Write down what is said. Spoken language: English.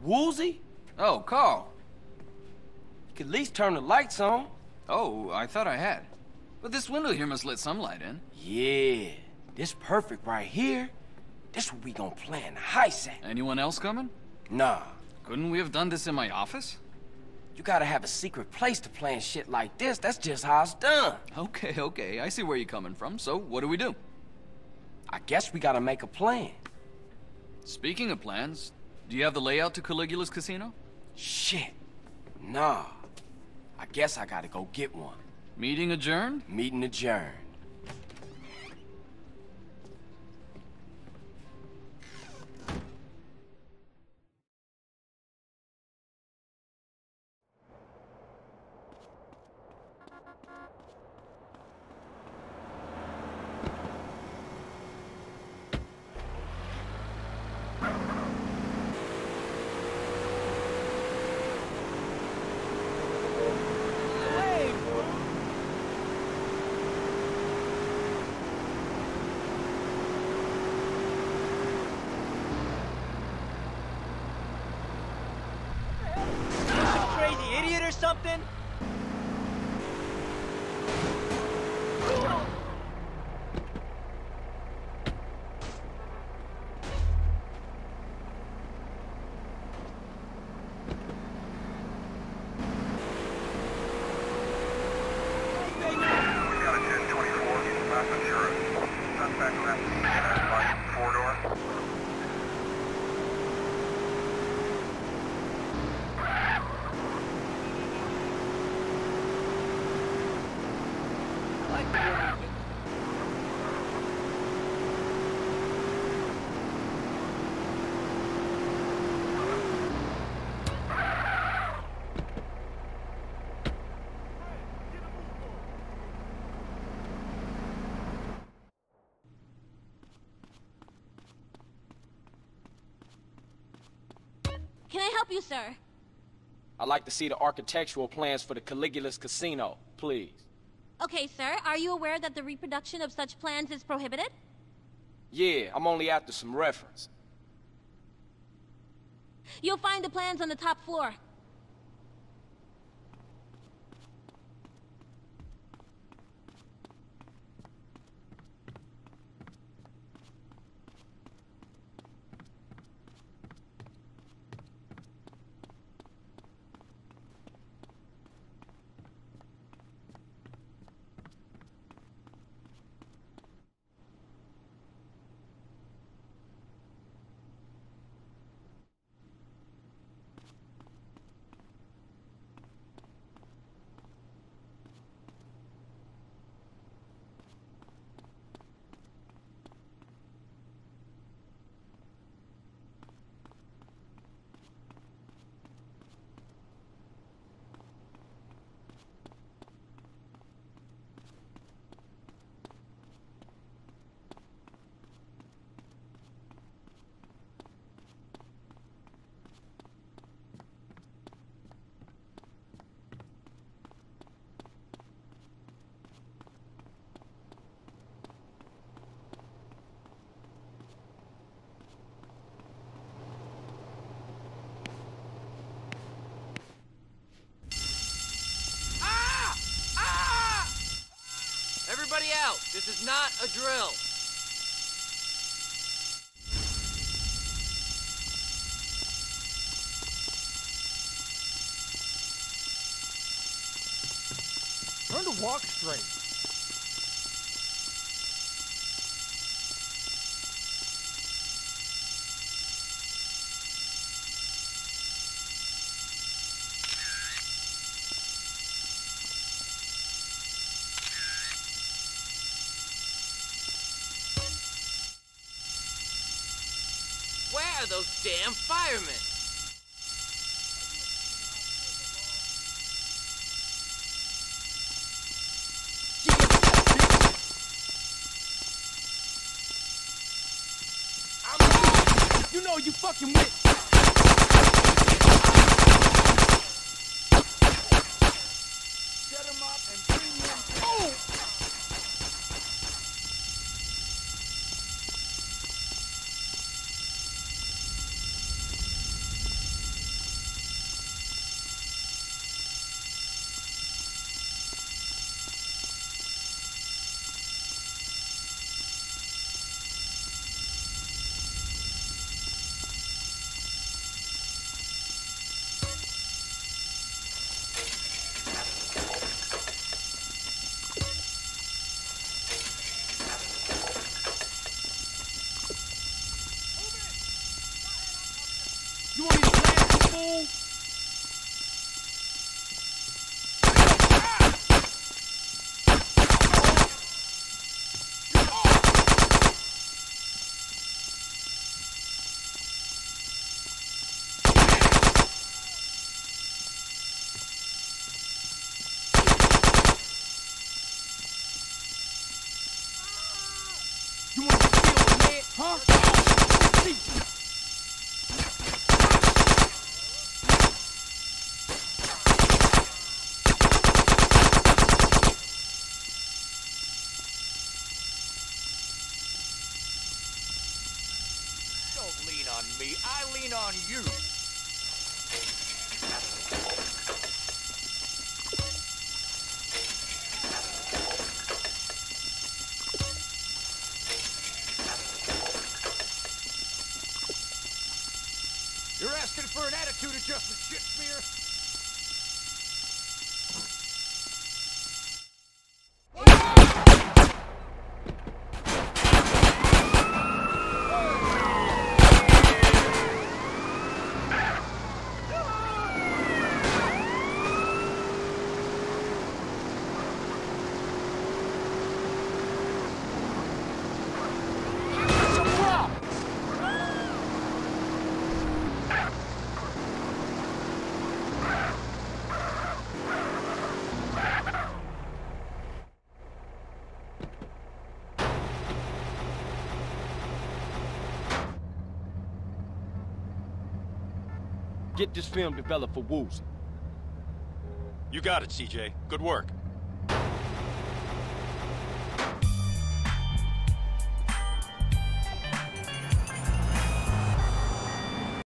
Woolsey? Oh, Carl. You could at least turn the lights on. Oh, I thought I had. But this window here must let some light in. Yeah, this perfect right here. This where we gonna plan the heist at. Anyone else coming? Nah. Couldn't we have done this in my office? You gotta have a secret place to plan shit like this. That's just how it's done. Okay, I see where you're coming from. So, what do we do? I guess we gotta make a plan. Speaking of plans, do you have the layout to Caligula's casino? Shit. Nah. I guess I gotta go get one. Meeting adjourned? Meeting adjourned. Something? Can I help you, sir? I'd like to see the architectural plans for the Caligula's casino, please. Okay, sir. Are you aware that the reproduction of such plans is prohibited? Yeah, I'm only after some reference. You'll find the plans on the top floor. Everybody out! This is not a drill! Learn to walk straight. Where are those damn firemen? You know you fucking with. Set him up and bring him. Oh! You want to deal with me, huh? Teach you. Don't lean on me, I lean on you. You're asking for an attitude adjustment, shit smear? Get this film developed for Woozie. You got it, CJ. Good work.